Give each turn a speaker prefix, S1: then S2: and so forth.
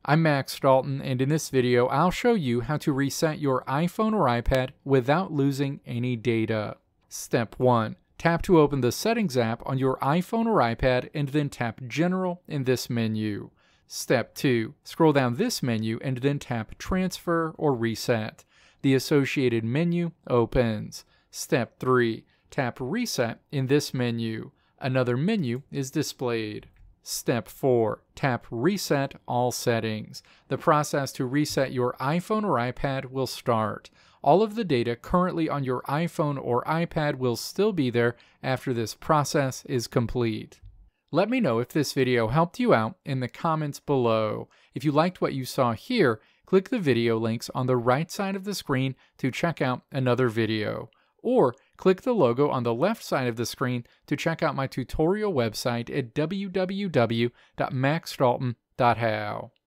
S1: I'm Max Dalton, and in this video I'll show you how to reset your iPhone or iPad without losing any data. Step 1. Tap to open the Settings app on your iPhone or iPad and then tap General in this menu. Step 2. Scroll down this menu and then tap Transfer or Reset. The associated menu opens. Step 3. Tap Reset in this menu. Another menu is displayed. Step 4. Tap Reset All Settings. The process to reset your iPhone or iPad will start. All of the data currently on your iPhone or iPad will still be there after this process is complete. Let me know if this video helped you out in the comments below. If you liked what you saw here, click the video links on the right side of the screen to check out another video. Or click the logo on the left side of the screen to check out my tutorial website at www.maxdalton.how.